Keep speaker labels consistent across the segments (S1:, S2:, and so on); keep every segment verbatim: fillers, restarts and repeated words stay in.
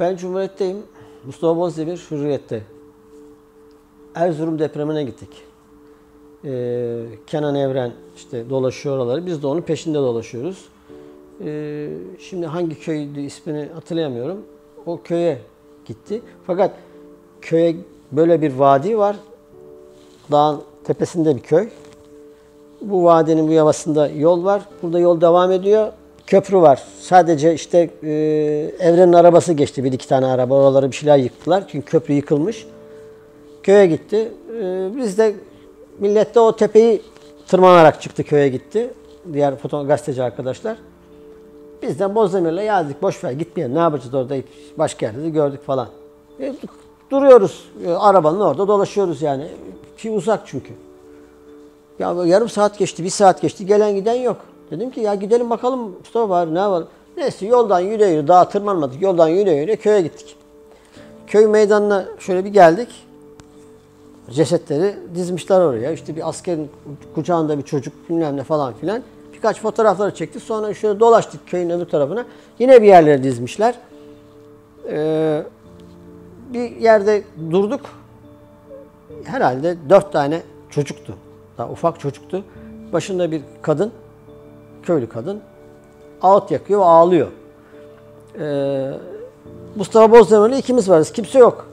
S1: Ben Cumhuriyet'teyim. Mustafa Bozdemir Hürriyet'te. Erzurum depremine gittik. Ee, Kenan Evren işte dolaşıyor oraları. Biz de onun peşinde dolaşıyoruz. Ee, şimdi hangi köydü ismini hatırlayamıyorum. O köye gitti. Fakat köye böyle bir vadi var. Dağın tepesinde bir köy. Bu vadinin bu yavasında yol var. Burada yol devam ediyor. Köprü var. Sadece işte e, Evren'in arabası geçti. Bir iki tane araba. Oraları bir şeyler yıktılar. Çünkü köprü yıkılmış. Köye gitti. E, biz de millet de o tepeyi tırmanarak çıktı, köye gitti. Diğer foto gazeteci arkadaşlar. Biz de Bozdemir'le yazdık. Boş ver gitmeyelim. Ne yapacağız orada? Başka yerde de gördük falan. E, duruyoruz. E, arabanın orada dolaşıyoruz yani. Ki uzak çünkü. Ya yarım saat geçti, bir saat geçti. Gelen giden yok. Dedim ki ya gidelim bakalım Mustafa var, ne var? Neyse yoldan yürüye yürüye, daha tırmanmadık. Yoldan yürüye yürüye köye gittik. Köy meydanına şöyle bir geldik. Cesetleri dizmişler oraya. İşte bir askerin kucağında bir çocuk bilmem ne falan filan. Birkaç fotoğrafları çektik. Sonra şöyle dolaştık köyün öbür tarafına. Yine bir yerlere dizmişler. Ee, bir yerde durduk. Herhalde dört tane çocuktu. Daha ufak çocuktu. Başında bir kadın, köylü kadın, ağıt yakıyor ve ağlıyor. Ee, Mustafa Bozdemir'le ikimiz varız. Kimse yok.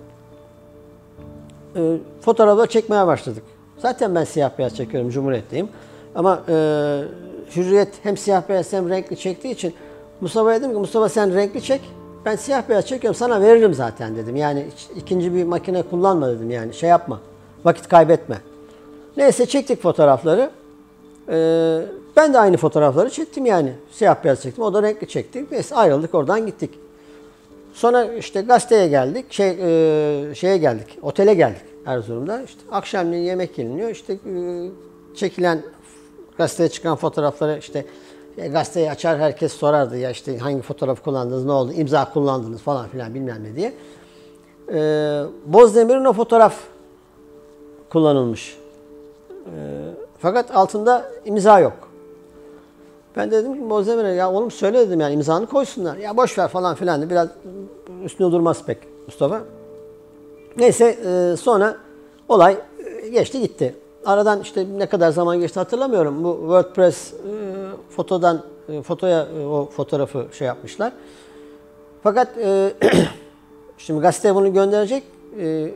S1: Ee, fotoğrafları çekmeye başladık. Zaten ben siyah beyaz çekiyorum. Cumhuriyet'teyim. Ama e, Hürriyet hem siyah beyaz hem renkli çektiği için Mustafa'ya dedim ki Mustafa sen renkli çek. Ben siyah beyaz çekiyorum. Sana veririm zaten dedim. Yani ikinci bir makine kullanma dedim. Yani şey yapma. Vakit kaybetme. Neyse çektik fotoğrafları. Ee, ben de aynı fotoğrafları çektim yani. Siyah beyaz çektim. O da renkli çekti. Neyse ayrıldık, oradan gittik. Sonra işte gazeteye geldik. Şey e, şeye geldik. Otele geldik Erzurum'da. İşte akşamleyin yemek yeniliyor. İşte e, çekilen gazeteye çıkan fotoğrafları işte e, gazeteyi açar herkes sorardı ya işte hangi fotoğraf kullandınız, ne oldu, imza kullandınız falan filan bilmem ne diye. Ee, Bozdemir'in o fotoğraf kullanılmış. Ee, fakat altında imza yok. Ben de dedim ki Bozdemir'e ya oğlum söyle dedim yani imzanı koysunlar. Ya boş ver falan filan de biraz üstüne durmaz pek Mustafa. Neyse e, sonra olay geçti gitti. Aradan işte ne kadar zaman geçti hatırlamıyorum. Bu WordPress e, fotodan e, fotoya e, o fotoğrafı şey yapmışlar. Fakat e, şimdi gazete bunu gönderecek. E,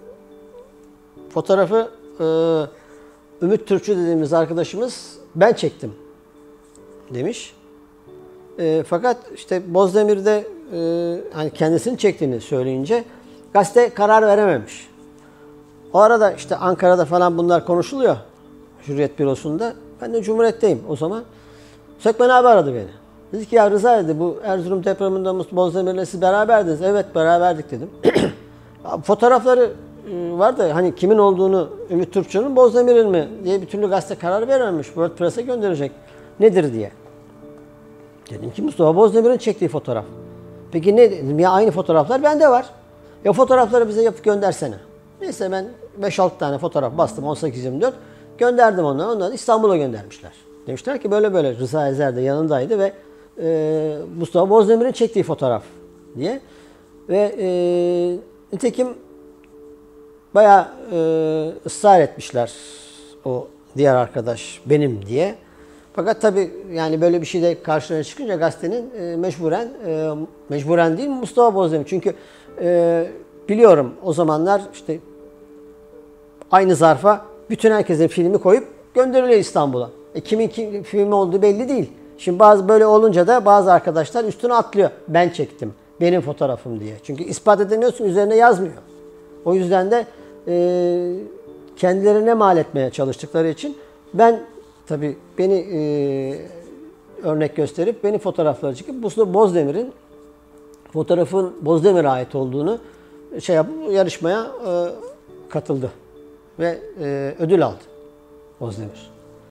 S1: fotoğrafı e, Ümit Türkçü dediğimiz arkadaşımız ben çektim demiş. E, fakat işte Bozdemir'de e, hani kendisini çektiğini söyleyince gazete karar verememiş. O arada işte Ankara'da falan bunlar konuşuluyor. Hürriyet bürosunda. Ben de Cumhuriyet'teyim o zaman. Sökmen abi aradı beni. Dedi ki ya Rıza dedi bu Erzurum depreminde Bozdemir'le siz beraberdiniz. Evet beraberdik dedim. Fotoğrafları var da hani kimin olduğunu Ümit Türkçü'nün Bozdemir'in mi diye bir türlü gazete karar verememiş. WordPress'e gönderecek. Nedir diye. Dedim ki Mustafa Bozdemir'in çektiği fotoğraf. Peki ne dedim ya aynı fotoğraflar bende var. Ya fotoğrafları bize yapıp göndersene. Neyse ben beş altı tane fotoğraf bastım on sekiz yirmi dört. Gönderdim onları. Onları İstanbul'a göndermişler. Demişler ki böyle böyle Rıza Ezer de yanındaydı ve e, Mustafa Bozdemir'in çektiği fotoğraf diye. Ve e, nitekim bayağı e, ısrar etmişler o diğer arkadaş benim diye. Fakat tabii yani böyle bir şeyde karşılarına çıkınca gazetenin e, mecburen e, mecburen değil Mustafa Bozdemir. Çünkü e, biliyorum o zamanlar işte aynı zarfa bütün herkesin filmi koyup gönderiliyor İstanbul'a. E, kimin kim, filmi olduğu belli değil. Şimdi bazı böyle olunca da bazı arkadaşlar üstüne atlıyor. Ben çektim. Benim fotoğrafım diye. Çünkü ispat edemiyorsun, üzerine yazmıyor. O yüzden de e, kendilerine mal etmeye çalıştıkları için ben tabii beni e, örnek gösterip beni fotoğrafları çekip bu Bozdemir'in fotoğrafın Bozdemir'e ait olduğunu şey yapıp yarışmaya e, katıldı ve e, ödül aldı Bozdemir.